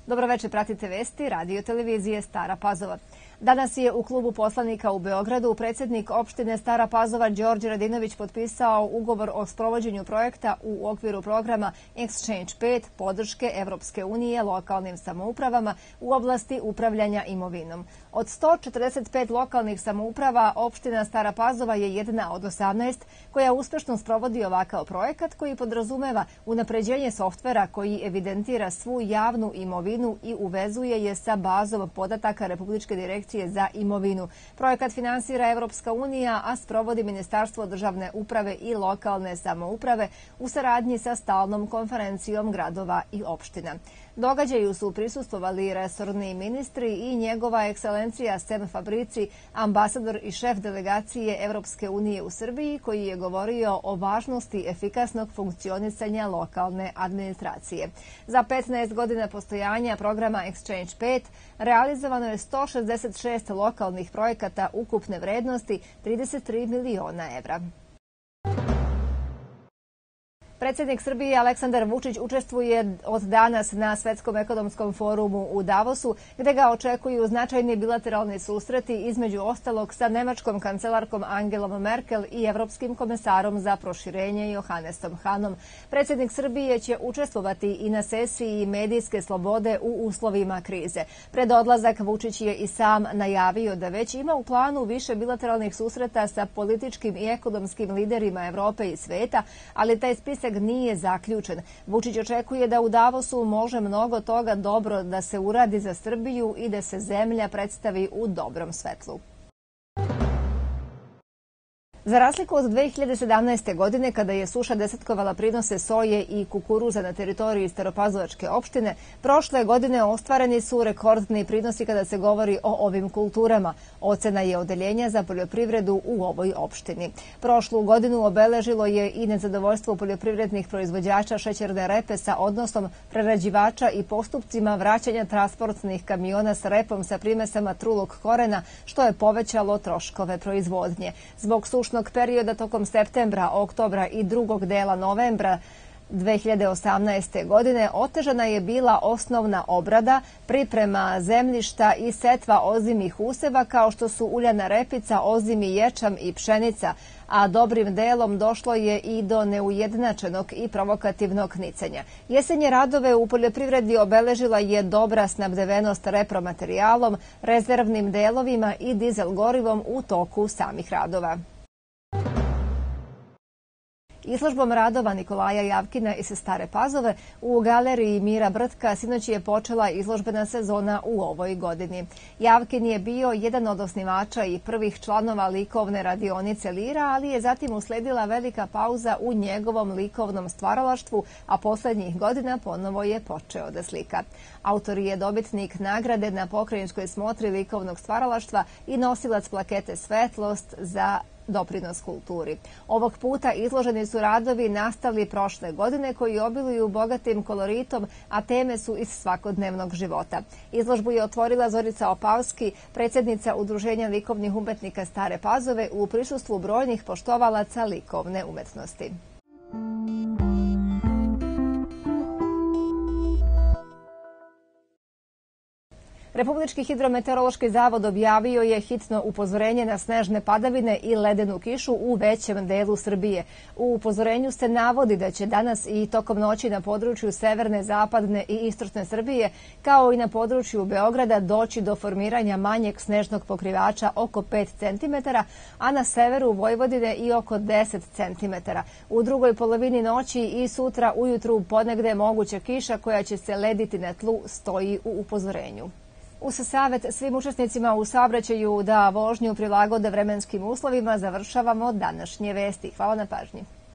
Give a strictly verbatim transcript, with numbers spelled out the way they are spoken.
Dobroveče, pratite vesti radio televizije Stara Pazova. Danas je u klubu poslanika u Beogradu predsjednik opštine Stara Pazova Đorđe Radinović potpisao ugovor o sprovođenju projekta u okviru programa Exchange pet podrške Evropske unije lokalnim samoupravama u oblasti upravljanja imovinom. Od sto četrdeset pet lokalnih samouprava opština Stara Pazova je jedna od osamnaest koja uspešno sprovodi ovakav projekat koji podrazumeva unapređenje softvera koji evidentira svu javnu imovinu i uvezuje je sa bazom podataka Republičke direkcije za imovinu. Projekat finansira Evropska unija, a sprovodi Ministarstvo državne uprave i lokalne samouprave u saradnji sa stalnom konferencijom gradova i opština. Događaju su prisustvovali resorni ministri i njegova ekscelencija Sem Fabrici, ambasador i šef delegacije Evropske unije u Srbiji, koji je govorio o važnosti efikasnog funkcionisanja lokalne administracije. Za petnaest godina postojanja programa Exchange pet realizovano je sto šezdeset šest lokalnih projekata ukupne vrednosti trideset tri miliona evra. Predsjednik Srbije Aleksandar Vučić učestvuje od danas na Svetskom ekonomskom forumu u Davosu, gde ga očekuju značajni bilateralni susreti, između ostalog sa nemačkom kancelarkom Angelom Merkel i evropskim komesarom za proširenje Johannesom Hanom. Predsjednik Srbije će učestvovati i na sesiji medijske slobode u uslovima krize. Pred odlazak Vučić je i sam najavio da već ima u planu više bilateralnih susreta sa političkim i ekonomskim liderima Evrope i sveta, ali taj spisak nije zaključen. Vučić očekuje da u Davosu može mnogo toga dobro da se uradi za Srbiju i da se zemlja predstavi u dobrom svetlu. Za razliku od dve hiljade sedamnaeste. godine, kada je suša desetkovala prinose soje i kukuruza na teritoriji Staropazovačke opštine, prošle godine ostvareni su rekordni prinosi kada se govori o ovim kulturama. Ocena je odeljenja za poljoprivredu u ovoj opštini. Prošlu godinu obeležilo je i nezadovoljstvo poljoprivrednih proizvođača šećerne repe sa odnosom prerađivača i postupcima vraćanja transportnih kamiona s repom sa primesama trulog korena, što je povećalo troškove proizvodnje. Zbog sušnog perioda tokom septembra, oktobra i drugog dela novembra dve hiljade osamnaeste. godine otežana je bila osnovna obrada, priprema zemljišta i setva ozimih useva kao što su uljana repica, ozimi ječam i pšenica, a dobrim delom došlo je i do neujednačenog i provokativnog nicanja. Jesenje radove u poljoprivredi obeležila je dobra snabdevenost repromaterijalom, rezervnim delovima i dizel gorivom u toku samih radova. Izložbom radova Nikolaja Javkina iz Stare Pazove u galeriji Mira Brtka sinoć je počela izložbena sezona u ovoj godini. Javkin je bio jedan od osnivača i prvih članova likovne radionice Lira, ali je zatim usledila velika pauza u njegovom likovnom stvaralaštvu, a poslednjih godina ponovo je počeo da slika. Autor je dobitnik nagrade na pokrajinskoj smotri likovnog stvaralaštva i nosilac plakete Svetlost za doprinos kulturi. Ovog puta izloženi su radovi nastali prošle godine koji obiluju bogatim koloritom, a teme su iz svakodnevnog života. Izložbu je otvorila Zorica Opavski, predsjednica Udruženja likovnih umetnika Stare Pazove, u prisustvu brojnih poštovalaca likovne umetnosti. Republički hidrometeorološki zavod objavio je hitno upozorenje na snežne padavine i ledenu kišu u većem delu Srbije. U upozorenju se navodi da će danas i tokom noći na području severne, zapadne i istočne Srbije, kao i na području Beograda, doći do formiranja manjeg snežnog pokrivača oko pet centimetara, a na severu Vojvodine i oko deset centimetara. U drugoj polovini noći i sutra ujutru ponegde moguća kiša koja će se lediti na tlu, stoji u upozorenju. Uz savjet svim učesnicima u saobraćaju da vožnju prilagode vremenskim uslovima završavamo današnje vesti. Hvala na pažnji.